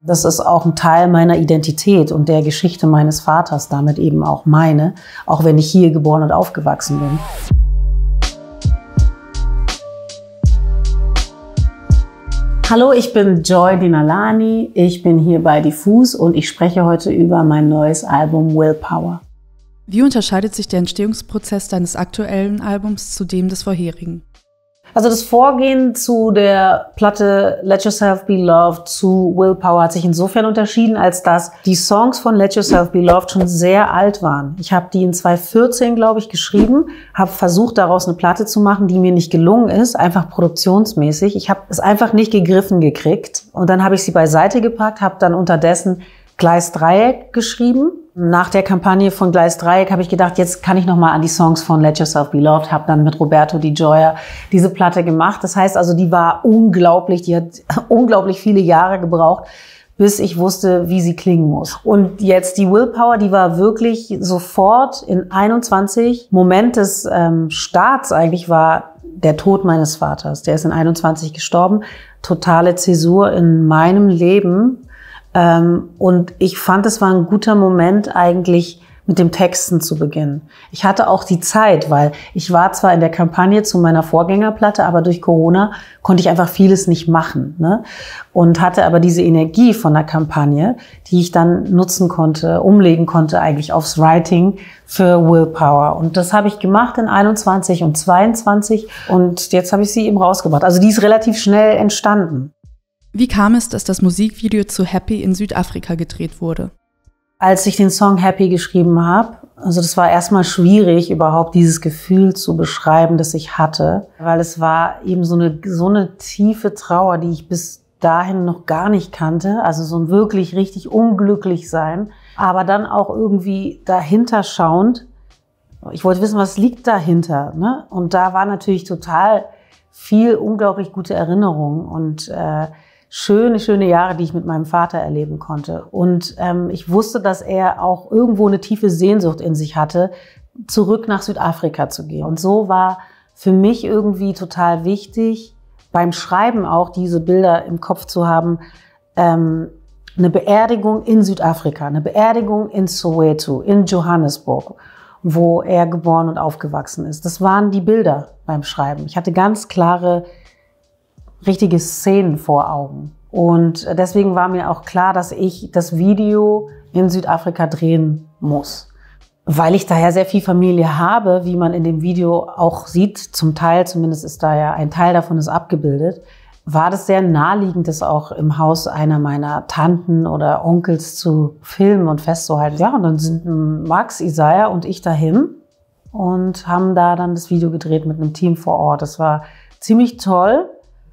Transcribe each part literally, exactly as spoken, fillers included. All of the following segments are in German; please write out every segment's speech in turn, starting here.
Das ist auch ein Teil meiner Identität und der Geschichte meines Vaters, damit eben auch meine, auch wenn ich hier geboren und aufgewachsen bin. Hallo, ich bin Joy Dinalani, ich bin hier bei Diffus und ich spreche heute über mein neues Album Willpower. Wie unterscheidet sich der Entstehungsprozess deines aktuellen Albums zu dem des vorherigen? Also das Vorgehen zu der Platte Let Yourself Be Loved zu Willpower hat sich insofern unterschieden, als dass die Songs von Let Yourself Be Loved schon sehr alt waren. Ich habe die in zweitausendvierzehn, glaube ich, geschrieben, habe versucht, daraus eine Platte zu machen, die mir nicht gelungen ist, einfach produktionsmäßig. Ich habe es einfach nicht gegriffen gekriegt und dann habe ich sie beiseite gepackt, habe dann unterdessen Gleis Dreieck geschrieben. Nach der Kampagne von Gleis Dreieck habe ich gedacht, jetzt kann ich noch mal an die Songs von Let Yourself Be Loved, habe dann mit Roberto Di Gioia diese Platte gemacht. Das heißt also, die war unglaublich, die hat unglaublich viele Jahre gebraucht, bis ich wusste, wie sie klingen muss. Und jetzt die Willpower, die war wirklich sofort in einundzwanzig. Moment des ähm, Starts eigentlich war der Tod meines Vaters. Der ist in einundzwanzig gestorben. Totale Zäsur in meinem Leben. Ähm, und ich fand, es war ein guter Moment, eigentlich mit dem Texten zu beginnen. Ich hatte auch die Zeit, weil ich war zwar in der Kampagne zu meiner Vorgängerplatte, aber durch Corona konnte ich einfach vieles nicht machen, ne? Und hatte aber diese Energie von der Kampagne, die ich dann nutzen konnte, umlegen konnte eigentlich aufs Writing für Willpower. Und das habe ich gemacht in einundzwanzig und zweiundzwanzig und jetzt habe ich sie eben rausgebracht. Also die ist relativ schnell entstanden. Wie kam es, dass das Musikvideo zu Happy in Südafrika gedreht wurde? Als ich den Song Happy geschrieben habe, also das war erstmal schwierig, überhaupt dieses Gefühl zu beschreiben, das ich hatte, weil es war eben so eine, so eine tiefe Trauer, die ich bis dahin noch gar nicht kannte, also so ein wirklich richtig unglücklich sein, aber dann auch irgendwie dahinter schauend. Ich wollte wissen, was liegt dahinter, ne? Und da war natürlich total viel unglaublich gute Erinnerungen und äh, schöne, schöne Jahre, die ich mit meinem Vater erleben konnte. Und ähm, ich wusste, dass er auch irgendwo eine tiefe Sehnsucht in sich hatte, zurück nach Südafrika zu gehen. Und so war für mich irgendwie total wichtig, beim Schreiben auch diese Bilder im Kopf zu haben, ähm, eine Beerdigung in Südafrika, eine Beerdigung in Soweto, in Johannesburg, wo er geboren und aufgewachsen ist. Das waren die Bilder beim Schreiben. Ich hatte ganz klare richtige Szenen vor Augen. Und deswegen war mir auch klar, dass ich das Video in Südafrika drehen muss. Weil ich daher sehr viel Familie habe, wie man in dem Video auch sieht, zum Teil, zumindest ist da ja ein Teil davon ist abgebildet, war das sehr naheliegend, das auch im Haus einer meiner Tanten oder Onkels zu filmen und festzuhalten. Ja, und dann sind Max, Isaiah und ich dahin und haben da dann das Video gedreht mit einem Team vor Ort. Das war ziemlich toll,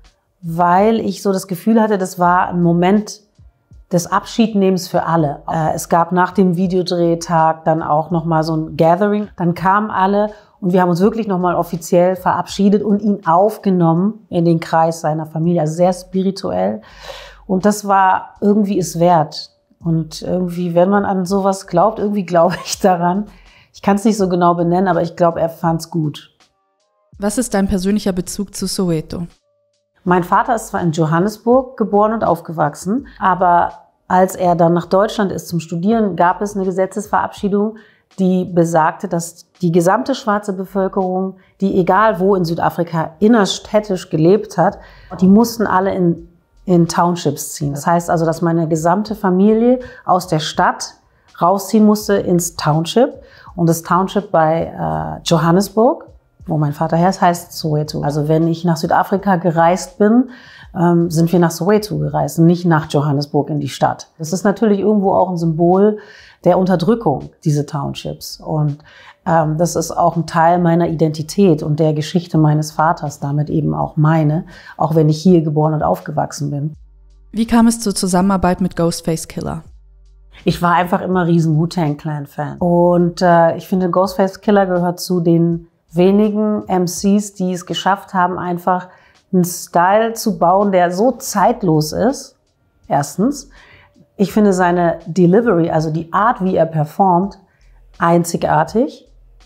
weil ich so das Gefühl hatte, das war ein Moment des Abschiednehmens für alle. Äh, es gab nach dem Videodrehtag dann auch nochmal so ein Gathering. Dann kamen alle und wir haben uns wirklich nochmal offiziell verabschiedet und ihn aufgenommen in den Kreis seiner Familie. Also sehr spirituell. Und das war irgendwie es wert. Und irgendwie, wenn man an sowas glaubt, irgendwie glaube ich daran. Ich kann es nicht so genau benennen, aber ich glaube, er fand es gut. Was ist dein persönlicher Bezug zu Soweto? Mein Vater ist zwar in Johannesburg geboren und aufgewachsen, aber als er dann nach Deutschland ist zum Studieren, gab es eine Gesetzesverabschiedung, die besagte, dass die gesamte schwarze Bevölkerung, die egal wo in Südafrika innerstädtisch gelebt hat, die mussten alle in, in Townships ziehen. Das heißt also, dass meine gesamte Familie aus der Stadt rausziehen musste ins Township. Und das Township bei äh, Johannesburg, wo mein Vater her ist, heißt Soweto. Also wenn ich nach Südafrika gereist bin, ähm, sind wir nach Soweto gereist, nicht nach Johannesburg in die Stadt. Das ist natürlich irgendwo auch ein Symbol der Unterdrückung, diese Townships. Und ähm, das ist auch ein Teil meiner Identität und der Geschichte meines Vaters, damit eben auch meine, auch wenn ich hier geboren und aufgewachsen bin. Wie kam es zur Zusammenarbeit mit Ghostface Killah? Ich war einfach immer riesen Wu-Tang Clan-Fan. Und äh, ich finde, Ghostface Killah gehört zu den wenigen M Cs, die es geschafft haben, einfach einen Style zu bauen, der so zeitlos ist. Erstens. Ich finde seine Delivery, also die Art, wie er performt, einzigartig.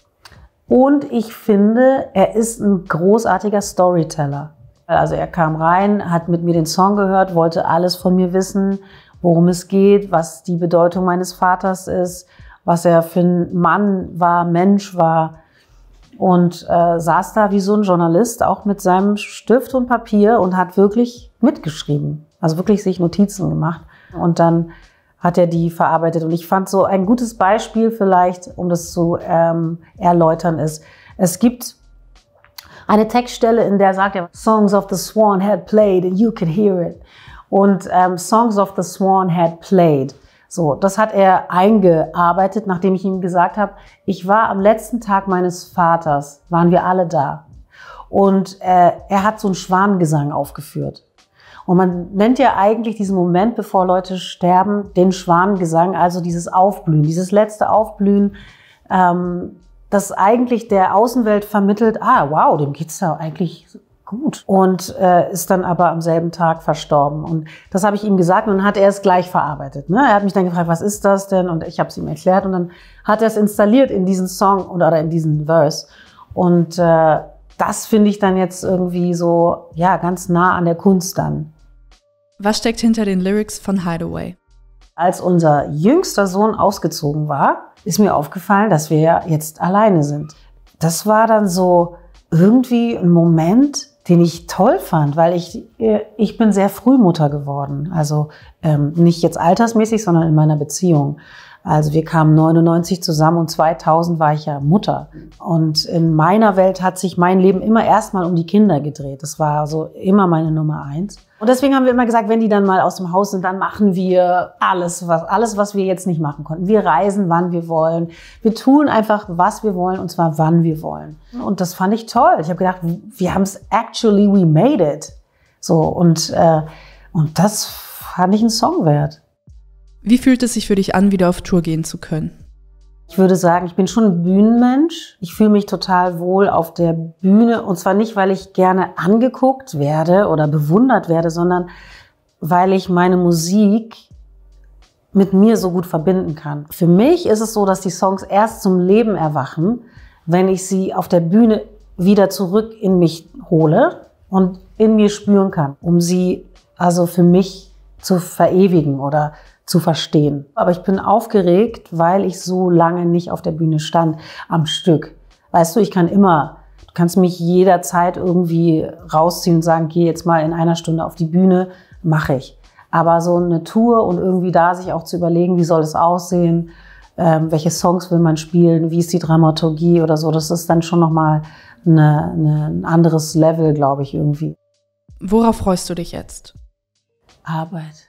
Und ich finde, er ist ein großartiger Storyteller. Also er kam rein, hat mit mir den Song gehört, wollte alles von mir wissen, worum es geht, was die Bedeutung meines Vaters ist, was er für ein Mann war, Mensch war. Und äh, saß da wie so ein Journalist, auch mit seinem Stift und Papier und hat wirklich mitgeschrieben. Also wirklich sich Notizen gemacht. Und dann hat er die verarbeitet. Und ich fand so ein gutes Beispiel vielleicht, um das zu ähm, erläutern, ist, es gibt eine Textstelle, in der sagt er, Songs of the Swan had played and you could hear it. Und ähm, Songs of the Swan had played. So, das hat er eingearbeitet, nachdem ich ihm gesagt habe, ich war am letzten Tag meines Vaters, waren wir alle da. Und äh, er hat so einen Schwanengesang aufgeführt. Und man nennt ja eigentlich diesen Moment, bevor Leute sterben, den Schwanengesang, also dieses Aufblühen, dieses letzte Aufblühen, ähm, das eigentlich der Außenwelt vermittelt, ah, wow, dem geht's da eigentlich gut. Und äh, ist dann aber am selben Tag verstorben. Und das habe ich ihm gesagt und dann hat er es gleich verarbeitet. Ne? Er hat mich dann gefragt, was ist das denn? Und ich habe es ihm erklärt und dann hat er es installiert in diesen Song oder, oder in diesen Verse. Und äh, das finde ich dann jetzt irgendwie so, ja, ganz nah an der Kunst dann. Was steckt hinter den Lyrics von Hideaway? Als unser jüngster Sohn ausgezogen war, ist mir aufgefallen, dass wir ja jetzt alleine sind. Das war dann so irgendwie ein Moment, den ich toll fand, weil ich, ich bin sehr früh Mutter geworden. Also ähm, nicht jetzt altersmäßig, sondern in meiner Beziehung. Also wir kamen neunundneunzig zusammen und zweitausend war ich ja Mutter. Und in meiner Welt hat sich mein Leben immer erstmal um die Kinder gedreht. Das war so immer meine Nummer eins. Und deswegen haben wir immer gesagt, wenn die dann mal aus dem Haus sind, dann machen wir alles, was, alles, was wir jetzt nicht machen konnten. Wir reisen, wann wir wollen. Wir tun einfach, was wir wollen, und zwar wann wir wollen. Und das fand ich toll. Ich habe gedacht, wir haben es actually, we made it. So, und, äh, und das fand ich einen Song wert. Wie fühlt es sich für dich an, wieder auf Tour gehen zu können? Ich würde sagen, ich bin schon ein Bühnenmensch. Ich fühle mich total wohl auf der Bühne. Und zwar nicht, weil ich gerne angeguckt werde oder bewundert werde, sondern weil ich meine Musik mit mir so gut verbinden kann. Für mich ist es so, dass die Songs erst zum Leben erwachen, wenn ich sie auf der Bühne wieder zurück in mich hole und in mir spüren kann, um sie also für mich zu verewigen oder zu verstehen. Aber ich bin aufgeregt, weil ich so lange nicht auf der Bühne stand am Stück. Weißt du, ich kann immer, du kannst mich jederzeit irgendwie rausziehen und sagen, geh jetzt mal in einer Stunde auf die Bühne, mache ich. Aber so eine Tour und irgendwie da sich auch zu überlegen, wie soll es aussehen, ähm, welche Songs will man spielen, wie ist die Dramaturgie oder so, das ist dann schon nochmal eine, eine, ein anderes Level, glaube ich, irgendwie. Worauf freust du dich jetzt? Arbeit.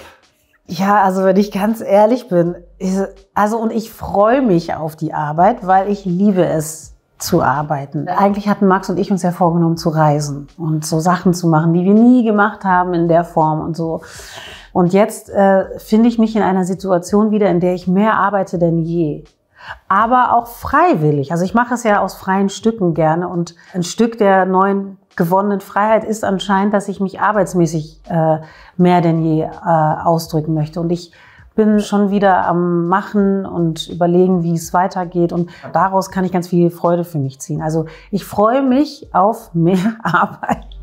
Ja, also wenn ich ganz ehrlich bin, also und ich freue mich auf die Arbeit, weil ich liebe es zu arbeiten. Eigentlich hatten Max und ich uns ja vorgenommen zu reisen und so Sachen zu machen, die wir nie gemacht haben in der Form und so. Und jetzt äh, finde ich mich in einer Situation wieder, in der ich mehr arbeite denn je. Aber auch freiwillig. Also ich mache es ja aus freien Stücken gerne und ein Stück der neuen gewonnenen Freiheit ist anscheinend, dass ich mich arbeitsmäßig äh, mehr denn je äh, ausdrücken möchte. Und ich bin schon wieder am Machen und überlegen, wie es weitergeht. Und daraus kann ich ganz viel Freude für mich ziehen. Also ich freue mich auf mehr Arbeit.